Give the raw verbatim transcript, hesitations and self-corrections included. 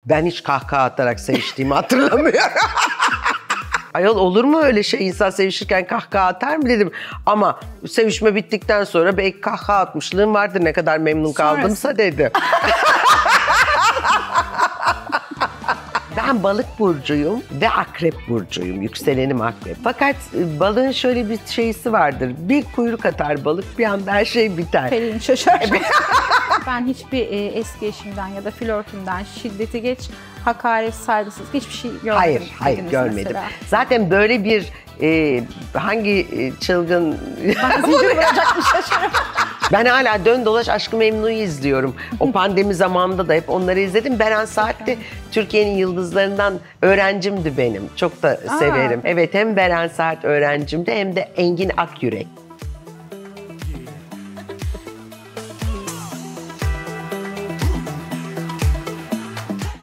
Ben hiç kahkaha atarak seviştiğimi hatırlamıyorum. Ayol olur mu öyle şey, insan sevişirken kahkaha atar mı dedim. Ama sevişme bittikten sonra belki kahkaha atmışlığım vardır, ne kadar memnun kaldımsa dedi. Ben balık burcuyum ve akrep burcuyum. Yükselenim akrep. Fakat balığın şöyle bir şeysi vardır. Bir kuyruk atar balık, bir anda her şey biter. Pelin şaşar. Ben hiçbir e, eski eşimden ya da flörtümden şiddeti geç, hakaret, saygısızlık hiçbir şey görmedim. Hayır, hayır görmedim. Mesela. Zaten böyle bir e, hangi e, çılgın... Ben zincir vuracakmış şaşırım. Ben hala Dön Dolaş Aşk-ı Memnu'yu izliyorum. O pandemi zamanında da hep onları izledim. Beren Saat de Türkiye'nin yıldızlarından öğrencimdi benim. Çok da Aa. severim. Evet, hem Beren Saat öğrencimdi hem de Engin Akyürek.